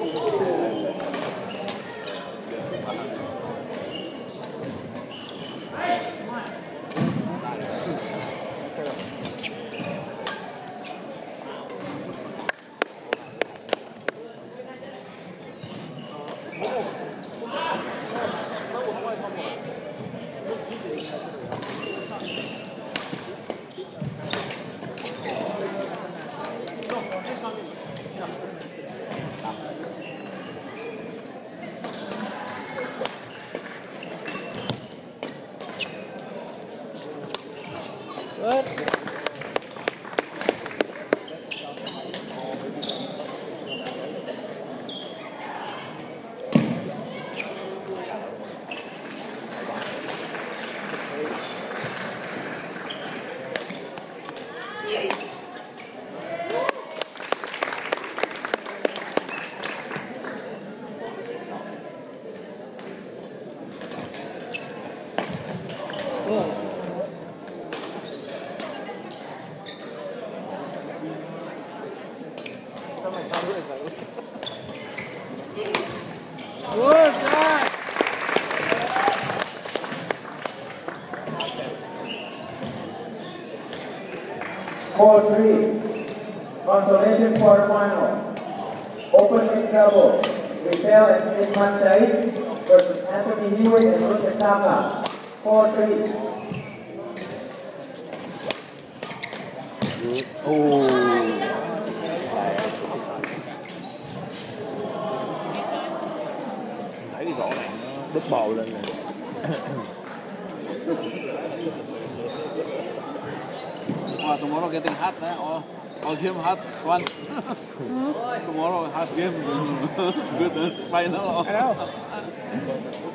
4-3. Consolation quarterfinal. Opening double. Rafael and Isman Said versus Anthony Hewitt and Lucas Tapa. 4-3. Thấy rõ ràng nó đứt bầu lên rồi. Tomorrow getting hot, all game hot one. Tomorrow hot game, good final.